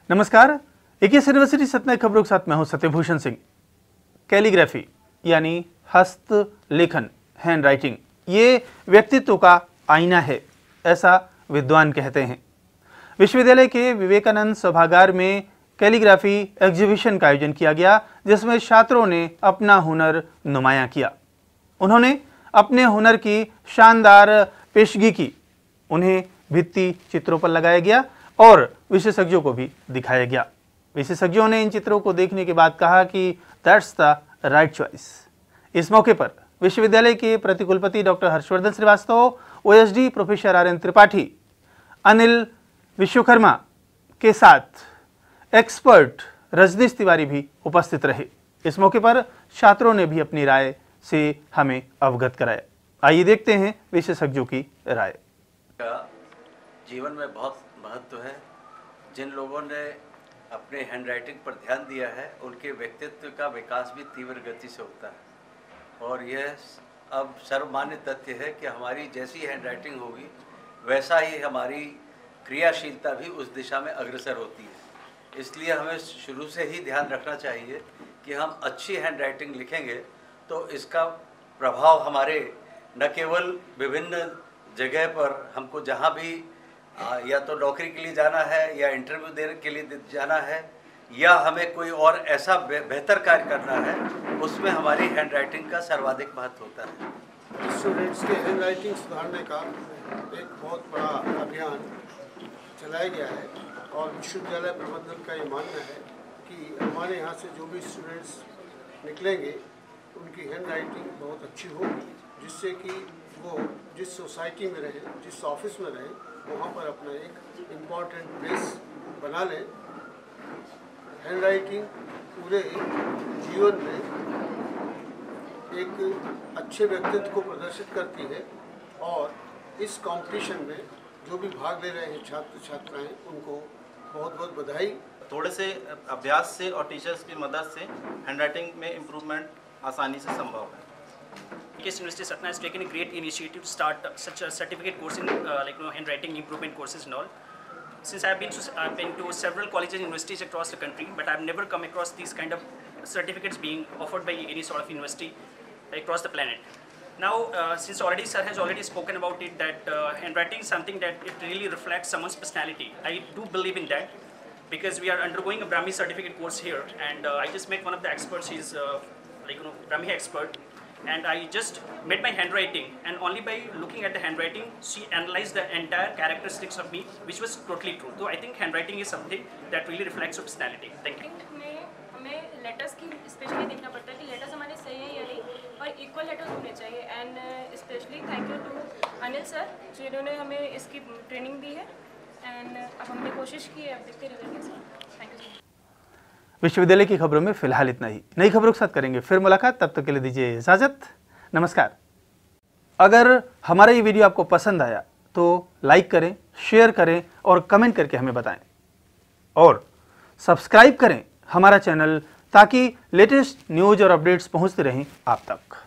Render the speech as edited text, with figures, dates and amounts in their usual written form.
नमस्कार, AKS university Satna खबरों के साथ मैं हूं सत्यभूषण सिंह। कैलीग्राफी यानी हस्त लेखन, हैंड राइटिंग, ये व्यक्तित्व का आईना है, ऐसा विद्वान कहते हैं। विश्वविद्यालय के विवेकानंद सभागार में कैलीग्राफी एग्जीबिशन का आयोजन किया गया, जिसमें छात्रों ने अपना हुनर नुमायां किया। उन्होंने अपने हुनर की शानदार पेशगी की। उन्हें भित्ति चित्रों पर लगाया गया और विशेषज्ञों को भी दिखाया गया। विशेषज्ञों ने इन चित्रों को देखने के बाद कहा कि दैट्स द राइट चॉइस। इस मौके पर विश्वविद्यालय के प्रतिकुलपति doctor Harshvardhan Srivastava, OSD professor RN Tripathi, Anil Vishwakarma के साथ एक्सपर्ट रजनीश तिवारी भी उपस्थित रहे। इस मौके पर छात्रों ने भी अपनी राय से हमें अवगत कराया। आइए देखते हैं विशेषज्ञों की राय। जीवन में बहुत महत्व है। जिन लोगों ने अपने हैंडराइटिंग पर ध्यान दिया है, उनके व्यक्तित्व का विकास भी तीव्र गति से होता है। और यह अब सर्वमान्य तथ्य है कि हमारी जैसी हैंडराइटिंग होगी, वैसा ही हमारी क्रियाशीलता भी उस दिशा में अग्रसर होती है। इसलिए हमें शुरू से ही ध्यान रखना चाहिए कि हम अच्छी हैंडराइटिंग लिखेंगे तो इसका प्रभाव हमारे न केवल विभिन्न जगह पर हमको जहाँ भी या तो नौकरी के लिए जाना है या इंटरव्यू देने के लिए जाना है या हमें कोई और ऐसा बेहतर कार्य करना है, उसमें हमारी हैंडराइटिंग का सर्वाधिक महत्व होता है। स्टूडेंट्स के हैंडराइटिंग सुधारने का एक बहुत बड़ा अभियान चलाया गया है और विश्वविद्यालय प्रबंधन का ये मानना है कि हमारे यहाँ से जो भी स्टूडेंट्स निकलेंगे उनकी हैंडराइटिंग बहुत अच्छी होगी, जिससे कि वो जिस सोसाइटी में रहें, जिस ऑफिस में रहें, वहाँ पर अपना एक इम्पॉर्टेंट प्लेस बना लें। हैंडराइटिंग पूरे जीवन में एक अच्छे व्यक्तित्व को प्रदर्शित करती है और इस कंपटीशन में जो भी भाग ले रहे हैं छात्र छात्राएं, उनको बहुत बहुत बधाई। थोड़े से अभ्यास से और टीचर्स की मदद से हैंडराइटिंग में इम्प्रूवमेंट आसानी से संभव है। AKS University Satna has taken a great initiative to start such a certificate course in handwriting improvement courses and all. Since I've been to several colleges and universities across the country, but I've never come across these kind of certificates being offered by any sort of university across the planet. Now, since already sir has already spoken about it, that handwriting is something that it really reflects someone's personality. I do believe in that because we are undergoing a Brahmi certificate course here, and I just met one of the experts. He's Brahmi expert. And I just met my handwriting, and only by looking at the handwriting, she analyzed the entire characteristics of me, which was totally true. So I think handwriting is something that really reflects your personality. Thank you. हमें letters की specially देखना पड़ता है कि letters हमारे सही है या नहीं, और इक्वल लेटर्स होने चाहिए। And specially thank you to Anil sir, जिन्होंने हमें इसकी ट्रेनिंग दी है। एंड अब हमने कोशिश की है, अब देखते रिजल्ट कैसा। Thank you. विश्वविद्यालय की खबरों में फिलहाल इतना ही। नई खबरों के साथ करेंगे फिर मुलाकात, तब तक के लिए दीजिए इजाजत। नमस्कार। अगर हमारा ये वीडियो आपको पसंद आया तो लाइक करें, शेयर करें और कमेंट करके हमें बताएं, और सब्सक्राइब करें हमारा चैनल, ताकि लेटेस्ट न्यूज और अपडेट्स पहुंचते रहें आप तक।